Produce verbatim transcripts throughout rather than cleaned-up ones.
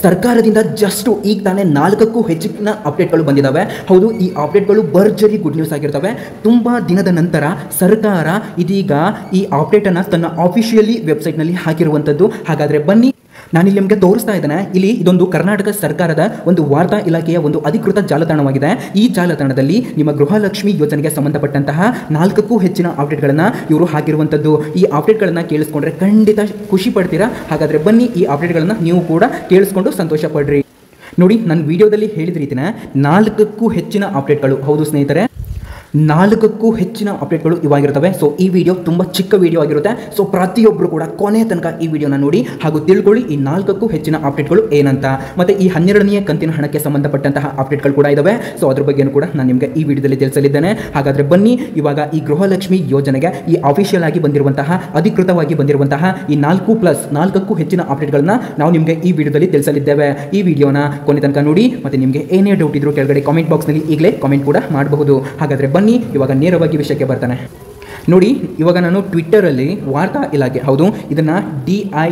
ಸರ್ಕಾರದಿಂದ ಜಸ್ಟ್ ಈಗ ತಾನೇ ನಾಲ್ಕಕ್ಕೂ ಹೆಚ್ಚಿನ ಅಪ್ಡೇಟ್ಗಳು ಬಂದಿದ್ದಾವೆ. ಹೌದು, ಈ ಅಪ್ಡೇಟ್ಗಳು ಭರ್ಜರಿ ಗುಡ್ ನ್ಯೂಸ್ ಆಗಿರ್ತವೆ. ತುಂಬ ದಿನದ ನಂತರ ಸರ್ಕಾರ ಇದೀಗ ಈ ಅಪ್ಡೇಟನ್ನು ತನ್ನ ಆಫಿಷಿಯಲಿ ವೆಬ್ಸೈಟ್ನಲ್ಲಿ ಹಾಕಿರುವಂಥದ್ದು. ಹಾಗಾದರೆ ಬನ್ನಿ, ನಾನಿಲ್ಲಿ ನಿಮಗೆ ತೋರಿಸ್ತಾ ಇದ್ದೇನೆ. ಇಲ್ಲಿ ಇದೊಂದು ಕರ್ನಾಟಕ ಸರ್ಕಾರದ ಒಂದು ವಾರ್ತಾ ಇಲಾಖೆಯ ಒಂದು ಅಧಿಕೃತ ಜಾಲತಾಣವಾಗಿದೆ. ಈ ಜಾಲತಾಣದಲ್ಲಿ ನಿಮ್ಮ ಗೃಹಲಕ್ಷ್ಮಿ ಯೋಜನೆಗೆ ಸಂಬಂಧಪಟ್ಟಂತಹ ನಾಲ್ಕಕ್ಕೂ ಹೆಚ್ಚಿನ ಅಪ್ಡೇಟ್ಗಳನ್ನು ಇವರು ಹಾಕಿರುವಂಥದ್ದು. ಈ ಅಪ್ಡೇಟ್ಗಳನ್ನು ಕೇಳಿಸ್ಕೊಂಡ್ರೆ ಖಂಡಿತ ಖುಷಿ ಪಡ್ತೀರಾ. ಹಾಗಾದರೆ ಬನ್ನಿ, ಈ ಅಪ್ಡೇಟ್ಗಳನ್ನು ನೀವು ಕೂಡ ಕೇಳಿಸ್ಕೊಂಡು ಸಂತೋಷ ಪಡ್ರಿ. ನೋಡಿ, ನನ್ನ ವಿಡಿಯೋದಲ್ಲಿ ಹೇಳಿದ ರೀತಿನ ನಾಲ್ಕಕ್ಕೂ ಹೆಚ್ಚಿನ ಅಪ್ಡೇಟ್ಗಳು. ಹೌದು ಸ್ನೇಹಿತರೆ, ನಾಲ್ಕಕ್ಕೂ ಹೆಚ್ಚಿನ ಅಪ್ಡೇಟ್ಗಳು ಇವಾಗಿರ್ತವೆ. ಸೊ ಈ ವಿಡಿಯೋ ತುಂಬ ಚಿಕ್ಕ ವಿಡಿಯೋ ಆಗಿರುತ್ತೆ. ಸೊ ಪ್ರತಿಯೊಬ್ಬರು ಕೂಡ ಕೊನೆ ತನಕ ಈ ವಿಡಿಯೋನ ನೋಡಿ ಹಾಗೂ ತಿಳ್ಕೊಳ್ಳಿ ಈ ನಾಲ್ಕಕ್ಕೂ ಹೆಚ್ಚಿನ ಅಪ್ಡೇಟ್ಗಳು ಏನಂತ. ಮತ್ತು ಈ ಹನ್ನೆರಡನೆಯ ಕಂತಿನ ಹಣಕ್ಕೆ ಸಂಬಂಧಪಟ್ಟಂತಹ ಅಪ್ಡೇಟ್ಗಳು ಕೂಡ ಇದ್ದಾವೆ. ಸೊ ಅದ್ರ ಬಗ್ಗೆಯೂ ಕೂಡ ನಾನು ನಿಮಗೆ ಈ ವಿಡಿಯೋದಲ್ಲಿ ತಿಳಿಸಲಿದ್ದೇನೆ. ಹಾಗಾದರೆ ಬನ್ನಿ, ಇವಾಗ ಈ ಗೃಹಲಕ್ಷ್ಮಿ ಯೋಜನೆಗೆ ಈ ಅಫಿಷಿಯಲ್ ಆಗಿ ಬಂದಿರುವಂತಹ, ಅಧಿಕೃತವಾಗಿ ಬಂದಿರುವಂತಹ ಈ ನಾಲ್ಕು ಪ್ಲಸ್ ನಾಲ್ಕಕ್ಕೂ ಹೆಚ್ಚಿನ ಅಪ್ಡೇಟ್ಗಳನ್ನ ನಾವು ನಿಮಗೆ ಈ ವಿಡಿಯೋದಲ್ಲಿ ತಿಳಿಸಲಿದ್ದೇವೆ. ಈ ವಿಡಿಯೋನ ಕೊನೆ ತನಕ ನೋಡಿ. ಮತ್ತು ನಿಮಗೆ ಏನೇ ಡೌಟ್ ಇದ್ರೂ ಕೆಳಗಡೆ ಕಾಮೆಂಟ್ ಬಾಕ್ಸ್ನಲ್ಲಿ ಈಗಲೇ ಕಾಮೆಂಟ್ ಕೂಡ ಮಾಡಬಹುದು. ಹಾಗಾದರೆ ಬನ್ನಿ, ಇವಾಗ ನೇರವಾಗಿ ವಿಷಯಕ್ಕೆ ಬರ್ತಾನೆ. ನೋಡಿ, ಇವಾಗ ನಾನು ಟ್ವಿಟ್ಟರಲ್ಲಿ ವಾರ್ತಾ ಇಲಾಖೆ, ಹೌದು ಇದನ್ನು ಡಿ ಐ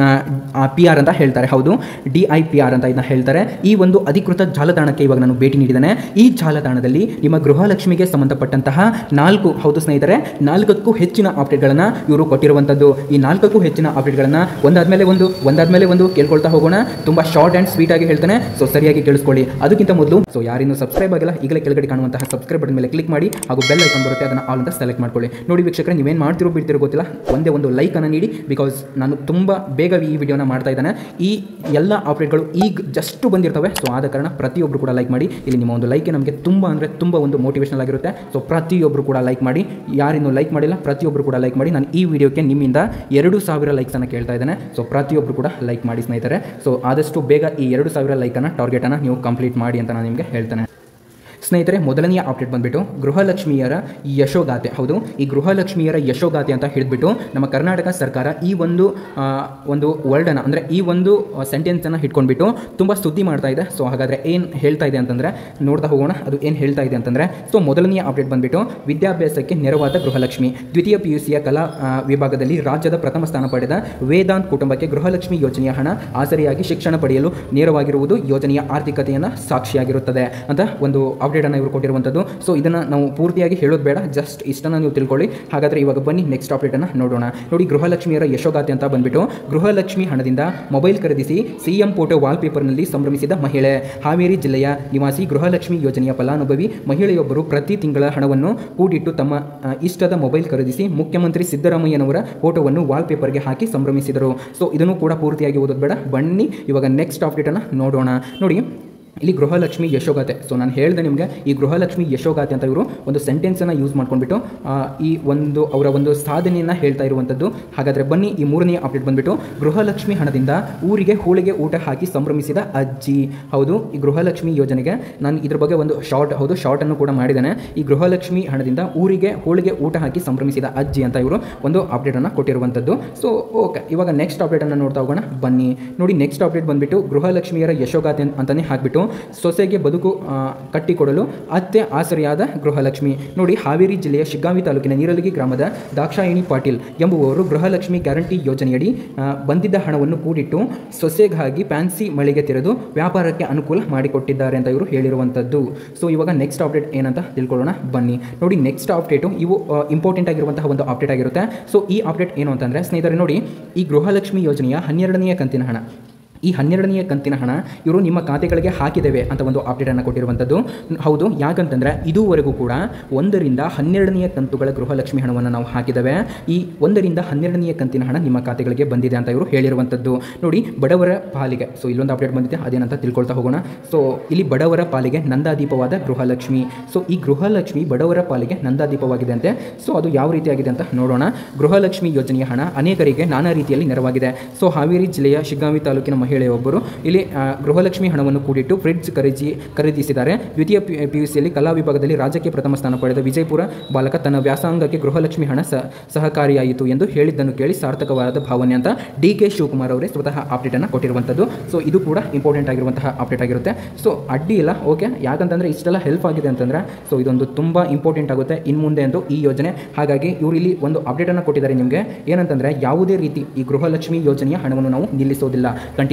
ಪಿ ಆರ್ ಅಂತ ಹೇಳ್ತಾರೆ. ಹೌದು, ಡಿ ಐ ಪಿ ಆರ್ ಅಂತ ಇದನ್ನ ಹೇಳ್ತಾರೆ. ಈ ಒಂದು ಅಧಿಕೃತ ಜಾಲತಾಣಕ್ಕೆ ಇವಾಗ ನಾನು ಭೇಟಿ ನೀಡಿದ್ದೇನೆ. ಈ ಜಾಲತಾಣದಲ್ಲಿ ನಿಮ್ಮ ಗೃಹಲಕ್ಷ್ಮಿಗೆ ಸಂಬಂಧಪಟ್ಟಂತಹ ನಾಲ್ಕು, ಹೌದು ಸ್ನೇಹಿತರೆ, ನಾಲ್ಕಕ್ಕೂ ಹೆಚ್ಚಿನ ಅಪ್ಡೇಟ್ಗಳನ್ನು ಇವರು ಕೊಟ್ಟಿರುವಂಥದ್ದು. ಈ ನಾಲ್ಕಕ್ಕೂ ಹೆಚ್ಚಿನ ಅಪ್ಡೇಟ್ಗಳನ್ನು ಒಂದಾದ್ಮೇಲೆ ಒಂದು ಒಂದಾದ್ಮೇಲೆ ಒಂದು ಕೇಳ್ಕೊಳ್ತಾ ಹೋಗೋಣ. ತುಂಬ ಶಾರ್ಟ್ ಆ್ಯಂಡ್ ಸ್ವೀಟ್ ಆಗಿ ಹೇಳ್ತಾನೆ. ಸೊ ಸರಿಯಾಗಿ ಕೇಳಿಸ್ಕೊಳ್ಳಿ. ಅದಕ್ಕಿಂತ ಮೊದಲು, ಸೊ ಯಾರಿನ್ನೂ ಸಬ್ಸ್ಕ್ರೈಬ್ ಆಗಿಲ್ಲ, ಈಗಲೇ ಕೆಳಗಡೆ ಕಾಣುವಂತಹ ಸಬ್ಸ್ಕ್ರೈಬ್ ಬಟನ್ ಮೇಲೆ ಕ್ಲಿಕ್ ಮಾಡಿ ಹಾಗೂ ಬೆಲ್ ಐಕಾನ್ ಬರುತ್ತೆ, ಅದನ್ನು ಆಲ್ ಅಂತ ಸೆಲೆಕ್ಟ್ ಮಾಡ್ಕೊಳ್ಳಿ. ನೋಡಿ ವೀಕ್ಷಕರೇ, ನೀವೇನು ಮಾಡ್ತಿರೋ ಬಿಡ್ತಿರೋ ಗೊತ್ತಿಲ್ಲ, ಒಂದೇ ಒಂದು ಲೈಕನ್ನು ನೀಡಿ. ಬಿಕಾಸ್ ನಾನು ತುಂಬ ಬೇಗ ಈ ವಿಡಿಯೋನ ಮಾಡ್ತಾ ಇದ್ದಾನೆ. ಈ ಎಲ್ಲ ಅಪ್ಡೇಟ್ಗಳು ಈಗ ಜಸ್ಟ್ ಬಂದಿರ್ತವೆ. ಸೊ ಆದ ಕಾರಣ ಪ್ರತಿಯೊಬ್ಬರು ಕೂಡ ಲೈಕ್ ಮಾಡಿ. ಇಲ್ಲಿ ನಿಮ್ಮ ಒಂದು ಲೈಕ್ ನಮಗೆ ತುಂಬ ಅಂದರೆ ತುಂಬ ಒಂದು ಮೋಟಿವೇಶನಲ್ ಆಗಿರುತ್ತೆ. ಸೊ ಪ್ರತಿಯೊಬ್ಬರು ಕೂಡ ಲೈಕ್ ಮಾಡಿ. ಯಾರಿನ್ನೂ ಲೈಕ್ ಮಾಡಿಲ್ಲ ಪ್ರತಿಯೊಬ್ಬರು ಕೂಡ ಲೈಕ್ ಮಾಡಿ. ನಾನು ಈ ವಿಡಿಯೋಕ್ಕೆ ನಿಮ್ಮಿಂದ ಎರಡು ಸಾವಿರ ಲೈಕ್ಸನ್ನು ಕೇಳ್ತಾ ಇದ್ದೇನೆ. ಸೊ ಪ್ರತಿಯೊಬ್ಬರು ಕೂಡ ಲೈಕ್ ಮಾಡಿ ಸ್ನೇಹಿತರೆ. ಸೊ ಆದಷ್ಟು ಬೇಗ ಈ ಎರಡು ಸಾವಿರ ಲೈಕನ್ನು ಟಾರ್ಗೆಟನ್ನು ನೀವು ಕಂಪ್ಲೀಟ್ ಮಾಡಿ ಅಂತ ನಾನು ನಿಮಗೆ ಹೇಳ್ತೇನೆ. ಸ್ನೇಹಿತರೆ, ಮೊದಲನೆಯ ಅಪ್ಡೇಟ್ ಬಂದುಬಿಟ್ಟು ಗೃಹಲಕ್ಷ್ಮಿಯರ ಯಶೋಗಾಥೆ. ಹೌದು, ಈ ಗೃಹಲಕ್ಷ್ಮಿಯರ ಯಶೋಗಾಥೆ ಅಂತ ಹೇಳಿಬಿಟ್ಟು ನಮ್ಮ ಕರ್ನಾಟಕ ಸರ್ಕಾರ ಈ ಒಂದು ಒಂದು ವರ್ಡನ್ನು, ಅಂದರೆ ಈ ಒಂದು ಸೆಂಟೆನ್ಸನ್ನು ಇಟ್ಕೊಂಡ್ಬಿಟ್ಟು ತುಂಬ ಸುದ್ದಿ ಮಾಡ್ತಾ ಇದೆ. ಸೊ ಹಾಗಾದರೆ ಏನು ಹೇಳ್ತಾ ಇದೆ ಅಂತಂದರೆ ನೋಡ್ತಾ ಹೋಗೋಣ, ಅದು ಏನು ಹೇಳ್ತಾ ಇದೆ ಅಂತಂದರೆ. ಸೊ ಮೊದಲನೆಯ ಅಪ್ಡೇಟ್ ಬಂದುಬಿಟ್ಟು ವಿದ್ಯಾಭ್ಯಾಸಕ್ಕೆ ನೆರವಾದ ಗೃಹಲಕ್ಷ್ಮಿ. ದ್ವಿತೀಯ ಪಿ ಯು ಸಿಯ ಕಲಾ ವಿಭಾಗದಲ್ಲಿ ರಾಜ್ಯದ ಪ್ರಥಮ ಸ್ಥಾನ ಪಡೆದ ವೇದಾಂತ್ ಕುಟುಂಬಕ್ಕೆ ಗೃಹಲಕ್ಷ್ಮಿ ಯೋಜನೆಯ ಹಣ ಆಸರೆಯಾಗಿ ಶಿಕ್ಷಣ ಪಡೆಯಲು ನೇರವಾಗಿರುವುದು ಯೋಜನೆಯ ಆರ್ಥಿಕತೆಯನ್ನು ಸಾಕ್ಷಿಯಾಗಿರುತ್ತದೆ ಅಂತ ಒಂದು ಅಪ್ಡೇಟನ್ನು ಇವರು ಕೊಟ್ಟಿರುವಂಥದ್ದು. ಸೊ ಇದನ್ನು ನಾವು ಪೂರ್ತಿಯಾಗಿ ಹೇಳೋದು ಬೇಡ, ಜಸ್ಟ್ ಇಷ್ಟನ್ನು ನೀವು ತಿಳ್ಕೊಳ್ಳಿ. ಹಾಗಾದರೆ ಇವಾಗ ಬನ್ನಿ ನೆಕ್ಸ್ಟ್ ಅಪ್ಡೇಟನ್ನು ನೋಡೋಣ. ನೋಡಿ, ಗೃಹಲಕ್ಷ್ಮಿಯರ ಯಶೋಗಾಥೆ ಅಂತ ಬಂದುಬಿಟ್ಟು ಗೃಹಲಕ್ಷ್ಮಿ ಹಣದಿಂದ ಮೊಬೈಲ್ ಖರೀದಿಸಿ ಸಿಎಂ ಫೋಟೋ ವಾಲ್ಪೇಪರ್ನಲ್ಲಿ ಸಂಭ್ರಮಿಸಿದ ಮಹಿಳೆ. ಹಾವೇರಿ ಜಿಲ್ಲೆಯ ನಿವಾಸಿ ಗೃಹಲಕ್ಷ್ಮಿ ಯೋಜನೆಯ ಫಲಾನುಭವಿ ಮಹಿಳೆಯೊಬ್ಬರು ಪ್ರತಿ ತಿಂಗಳ ಹಣವನ್ನು ಕೂಡಿಟ್ಟು ತಮ್ಮ ಇಷ್ಟದ ಮೊಬೈಲ್ ಖರೀದಿಸಿ ಮುಖ್ಯಮಂತ್ರಿ ಸಿದ್ದರಾಮಯ್ಯನವರ ಫೋಟೋವನ್ನು ವಾಲ್ಪೇಪರ್ಗೆ ಹಾಕಿ ಸಂಭ್ರಮಿಸಿದರು. ಸೊ ಇದನ್ನು ಕೂಡ ಪೂರ್ತಿಯಾಗಿ ಓದೋದು ಬೇಡ, ಬನ್ನಿ ಇವಾಗ ನೆಕ್ಸ್ಟ್ ಅಪ್ಡೇಟನ್ನು ನೋಡೋಣ. ನೋಡಿ, ಇಲ್ಲಿ ಗೃಹಲಕ್ಷ್ಮಿ ಯಶೋಗಾಥೆ. ಸೊ ನಾನು ಹೇಳಿದೆ ನಿಮಗೆ, ಈ ಗೃಹಲಕ್ಷ್ಮಿ ಯಶೋಗಾಥೆ ಅಂತ ಇವರು ಒಂದು ಸೆಂಟೆನ್ಸನ್ನು ಯೂಸ್ ಮಾಡ್ಕೊಂಡ್ಬಿಟ್ಟು ಈ ಒಂದು ಅವರ ಒಂದು ಸಾಧನೆಯನ್ನು ಹೇಳ್ತಾ ಇರುವಂಥದ್ದು. ಹಾಗಾದರೆ ಬನ್ನಿ, ಈ ಮೂರನೇ ಅಪ್ಡೇಟ್ ಬಂದುಬಿಟ್ಟು ಗೃಹಲಕ್ಷ್ಮಿ ಹಣದಿಂದ ಊರಿಗೆ ಹೋಳಿಗೆ ಊಟ ಹಾಕಿ ಸಂಭ್ರಮಿಸಿದ ಅಜ್ಜಿ. ಹೌದು, ಈ ಗೃಹಲಕ್ಷ್ಮಿ ಯೋಜನೆಗೆ ನಾನು ಇದ್ರ ಬಗ್ಗೆ ಒಂದು ಶಾರ್ಟ್, ಹೌದು ಶಾರ್ಟನ್ನು ಕೂಡ ಮಾಡಿದ್ದೇನೆ. ಈ ಗೃಹಲಕ್ಷ್ಮಿ ಹಣದಿಂದ ಊರಿಗೆ ಹೋಳಿಗೆ ಊಟ ಹಾಕಿ ಸಂಭ್ರಮಿಸಿದ ಅಜ್ಜಿ ಅಂತ ಇವರು ಒಂದು ಅಪ್ಡೇಟನ್ನು ಕೊಟ್ಟಿರುವಂಥದ್ದು. ಸೊ ಓಕೆ, ಇವಾಗ ನೆಕ್ಸ್ಟ್ ಅಪ್ಡೇಟನ್ನು ನೋಡ್ತಾ ಹೋಗೋಣ ಬನ್ನಿ. ನೋಡಿ, ನೆಕ್ಸ್ಟ್ ಅಪ್ಡೇಟ್ ಬಂದುಬಿಟ್ಟು ಗೃಹಲಕ್ಷ್ಮಿಯರ ಯಶೋಗಾಥೆ ಅಂತಲೇ ಹಾಕಿಬಿಟ್ಟು ಸೊಸೆಗೆ ಬದುಕು ಕಟ್ಟಿಕೊಡಲು ಅತ್ತೆ ಆಸರೆಯಾದ ಗೃಹಲಕ್ಷ್ಮಿ. ನೋಡಿ, ಹಾವೇರಿ ಜಿಲ್ಲೆಯ ಶಿಗ್ಗಾಂವಿ ತಾಲೂಕಿನ ನೀರಲಗಿ ಗ್ರಾಮದ ದಾಕ್ಷಾಯಿಣಿ ಪಾಟೀಲ್ ಎಂಬುವವರು ಗೃಹಲಕ್ಷ್ಮಿ ಗ್ಯಾರಂಟಿ ಯೋಜನೆಯಡಿ ಬಂದಿದ್ದ ಹಣವನ್ನು ಕೂಡಿಟ್ಟು ಸೊಸೆಗಾಗಿ ಫ್ಯಾನ್ಸಿ ಮಳಿಗೆ ತೆರೆದು ವ್ಯಾಪಾರಕ್ಕೆ ಅನುಕೂಲ ಮಾಡಿಕೊಟ್ಟಿದ್ದಾರೆ ಅಂತ ಇವರು ಹೇಳಿರುವಂಥದ್ದು. ಸೊ ಇವಾಗ ನೆಕ್ಸ್ಟ್ ಅಪ್ಡೇಟ್ ಏನಂತ ತಿಳ್ಕೊಳ್ಳೋಣ ಬನ್ನಿ. ನೋಡಿ, ನೆಕ್ಸ್ಟ್ ಅಪ್ಡೇಟು ಇವು ಇಂಪಾರ್ಟೆಂಟ್ ಆಗಿರುವಂತಹ ಒಂದು ಅಪ್ಡೇಟ್ ಆಗಿರುತ್ತೆ. ಸೊ ಈ ಅಪ್ಡೇಟ್ ಏನು ಅಂತಂದರೆ ಸ್ನೇಹಿತರೆ, ನೋಡಿ, ಈ ಗೃಹಲಕ್ಷ್ಮಿ ಯೋಜನೆಯ ಹನ್ನೆರಡನೆಯ ಕಂತಿನ ಹಣ, ಈ ಹನ್ನೆರಡನೆಯ ಕಂತಿನ ಹಣ ಇವರು ನಿಮ್ಮ ಖಾತೆಗಳಿಗೆ ಹಾಕಿದ್ದೇವೆ ಅಂತ ಒಂದು ಅಪ್ಡೇಟನ್ನು ಕೊಟ್ಟಿರುವಂಥದ್ದು. ಹೌದು, ಯಾಕಂತಂದರೆ ಇದುವರೆಗೂ ಕೂಡ ಒಂದರಿಂದ ಹನ್ನೆರಡನೆಯ ಕಂತುಗಳ ಗೃಹಲಕ್ಷ್ಮಿ ಹಣವನ್ನು ನಾವು ಹಾಕಿದ್ದೇವೆ. ಈ ಒಂದರಿಂದ ಹನ್ನೆರಡನೆಯ ಕಂತಿನ ಹಣ ನಿಮ್ಮ ಖಾತೆಗಳಿಗೆ ಬಂದಿದೆ ಅಂತ ಇವರು ಹೇಳಿರುವಂಥದ್ದು. ನೋಡಿ, ಬಡವರ ಪಾಲಿಗೆ, ಸೊ ಇಲ್ಲೊಂದು ಅಪ್ಡೇಟ್ ಬಂದಿದೆ, ಅದೇನಂತ ತಿಳ್ಕೊಳ್ತಾ ಹೋಗೋಣ. ಸೊ ಇಲ್ಲಿ ಬಡವರ ಪಾಲಿಗೆ ನಂದಾದೀಪವಾದ ಗೃಹಲಕ್ಷ್ಮಿ. ಸೊ ಈ ಗೃಹಲಕ್ಷ್ಮಿ ಬಡವರ ಪಾಲಿಗೆ ನಂದಾದೀಪವಾಗಿದೆ ಅಂತೆ. ಸೊ ಅದು ಯಾವ ರೀತಿಯಾಗಿದೆ ಅಂತ ನೋಡೋಣ. ಗೃಹಲಕ್ಷ್ಮಿ ಯೋಜನೆಯ ಹಣ ಅನೇಕರಿಗೆ ನಾನಾ ರೀತಿಯಲ್ಲಿ ನೆರವಾಗಿದೆ. ಸೊ ಹಾವೇರಿ ಜಿಲ್ಲೆಯ ಶಿಗ್ಗಾಂವಿ ತಾಲೂಕಿನ ಮಹಿಳೆಯೊಬ್ಬರು ಇಲ್ಲಿ ಗೃಹಲಕ್ಷ್ಮಿ ಹಣವನ್ನು ಕೂಡಿಟ್ಟು ಫ್ರಿಡ್ಜ್ ಖರೀದಿ ಖರೀದಿಸಿದ್ದಾರೆ. ದ್ವಿತೀಯ ಪಿ ಯು ಸಿಯಲ್ಲಿ ಕಲಾ ವಿಭಾಗದಲ್ಲಿ ರಾಜ್ಯಕ್ಕೆ ಪ್ರಥಮ ಸ್ಥಾನ ಪಡೆದ ವಿಜಯಪುರ ಬಾಲಕ ತನ್ನ ವ್ಯಾಸಂಗಕ್ಕೆ ಗೃಹಲಕ್ಷ್ಮಿ ಹಣ ಸಹಕಾರಿಯಾಯಿತು ಎಂದು ಹೇಳಿದ್ದನ್ನು ಕೇಳಿ ಸಾರ್ಥಕವಾದ ಭಾವನೆ ಅಂತ ಡಿ ಕೆ ಶಿವಕುಮಾರ್ ಅವರೇ ಸ್ವತಃ ಅಪ್ಡೇಟನ್ನು ಕೊಟ್ಟಿರುವಂಥದ್ದು. ಸೊ ಇದು ಕೂಡ ಇಂಪಾರ್ಟೆಂಟ್ ಆಗಿರುವಂತಹ ಅಪ್ಡೇಟ್ ಆಗಿರುತ್ತೆ. ಸೊ ಅಡ್ಡಿ ಇಲ್ಲ, ಓಕೆ, ಯಾಕಂತಂದರೆ ಇಷ್ಟೆಲ್ಲ ಹೆಲ್ಪ್ ಆಗಿದೆ ಅಂತಂದರೆ ಸೊ ಇದೊಂದು ತುಂಬ ಇಂಪಾರ್ಟೆಂಟ್ ಆಗುತ್ತೆ ಇನ್ನು ಮುಂದೆ ಅಂತೂ ಈ ಯೋಜನೆ. ಹಾಗಾಗಿ ಇವರು ಇಲ್ಲಿ ಒಂದು ಅಪ್ಡೇಟನ್ನು ಕೊಟ್ಟಿದ್ದಾರೆ ನಿಮಗೆ, ಏನಂತಂದರೆ ಯಾವುದೇ ರೀತಿ ಈ ಗೃಹಲಕ್ಷ್ಮಿ ಯೋಜನೆಯ ಹಣವನ್ನು ನಾವು ನಿಲ್ಲಿಸೋದಿಲ್ಲ, ಕಂಟಿನ್ಯೂ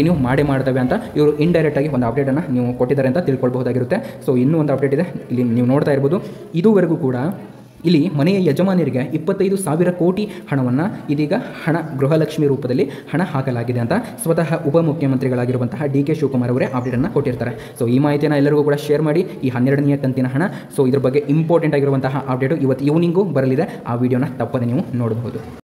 ಕಂಟಿನ್ಯೂ ಮಾಡೇ ಮಾಡ್ತವೆ ಅಂತ ಇವರು ಇಂಡೈರೆಕ್ಟಾಗಿ ಒಂದು ಅಪ್ಡೇಟನ್ನು ನೀವು ಕೊಟ್ಟಿದ್ದಾರೆ ಅಂತ ತಿಳ್ಕೊಳ್ಬಹುದಾಗಿರುತ್ತೆ. ಸೊ ಇನ್ನೂ ಒಂದು ಅಪ್ಡೇಟ್ ಇದೆ, ಇಲ್ಲಿ ನೀವು ನೋಡ್ತಾ ಇರ್ಬೋದು. ಇದುವರೆಗೂ ಕೂಡ ಇಲ್ಲಿ ಮನೆಯ ಯಜಮಾನರಿಗೆ ಇಪ್ಪತ್ತೈದು ಸಾವಿರ ಕೋಟಿ ಹಣವನ್ನು ಇದೀಗ ಹಣ ಗೃಹಲಕ್ಷ್ಮಿ ರೂಪದಲ್ಲಿ ಹಣ ಹಾಕಲಾಗಿದೆ ಅಂತ ಸ್ವತಃ ಉಪಮುಖ್ಯಮಂತ್ರಿಗಳಾಗಿರುವಂತಹ ಡಿ ಕೆ ಶಿವಕುಮಾರ್ ಅವರೇ ಅಪ್ಡೇಟನ್ನು ಕೊಟ್ಟಿರ್ತಾರೆ. ಸೊ ಈ ಮಾಹಿತಿಯನ್ನು ಎಲ್ಲರಿಗೂ ಕೂಡ ಶೇರ್ ಮಾಡಿ. ಈ ಹನ್ನೆರಡನೆಯ ಕಂತಿನ ಹಣ, ಸೊ ಇದ್ರ ಬಗ್ಗೆ ಇಂಪಾರ್ಟೆಂಟ್ ಆಗಿರುವಂತಹ ಅಪ್ಡೇಟು ಇವತ್ತು ಈವ್ನಿಂಗು ಬರಲಿದೆ. ಆ ವಿಡಿಯೋನ ತಪ್ಪದೆ ನೀವು ನೋಡಬಹುದು.